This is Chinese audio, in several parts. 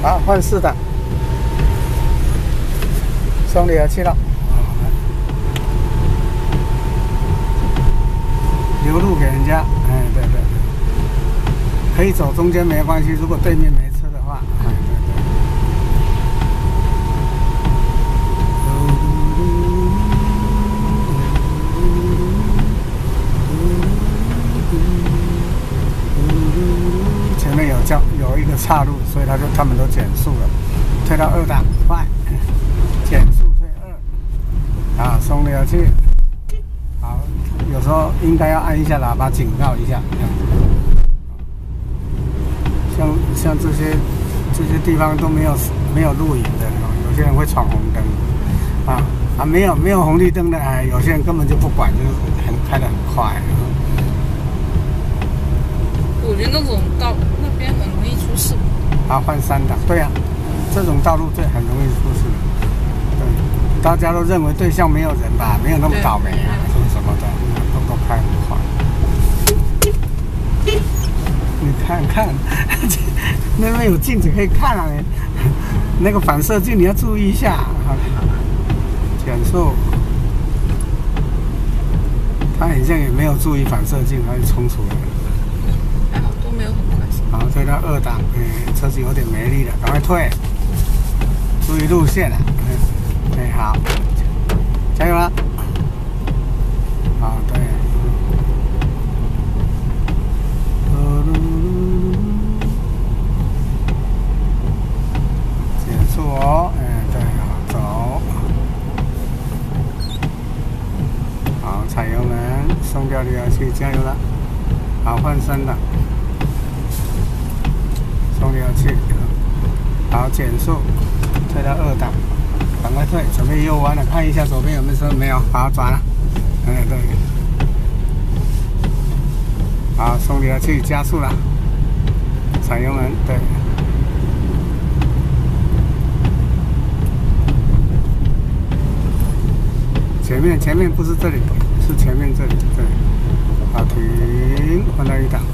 好，换4档，松离合器了。留路给人家，哎，对对对，可以走中间没关系，如果对面没车的话，哎，对对。前面有一个岔路，所以他们都减速了，退到2档，快，减速退2，啊，松离合器。好，有时候应该要按一下喇叭警告一下，这样子。像这些地方都没有录影的，有些人会闯红灯，没有红绿灯的，哎，有些人根本就不管，就是开得很快。 我觉得那种道那边很容易出事。 好，换3档，对呀，这种道路很容易出事。对，大家都认为对向没有人吧，没有那么倒霉啊，什么的。都开很快，你看看，那边有镜子可以看啊，那个反射镜你要注意一下。减速，他好像也没有注意反射镜，他就冲出来了。 还好都没有很快。 好，退到2档，车子有点没力了，赶快退，注意路线啊。好，加油啦！好，对。减速哦，对，好走。好，踩油门，松掉离合器，加油了。好，换3档，松离合器。好，减速，退到2档，赶快退，准备右弯了，看一下左边有没有车，没有，好，转了。对。好，松离合器，加速了，踩油门，对。前面不是这里，是前面这里，对。好，停，换到1档，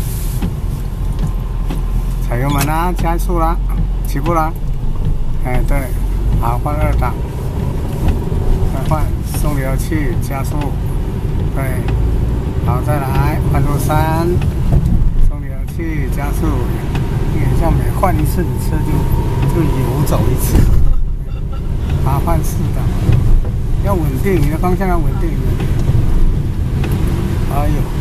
踩油门啦，加速啦，起步啦，哎，对。好，换2档，再换松离合器，加速，对。好，再来换路3，松离合器加速，你很像每换一次你车就游走一次。好，换4档，要稳定，你的方向要稳定。哎呦。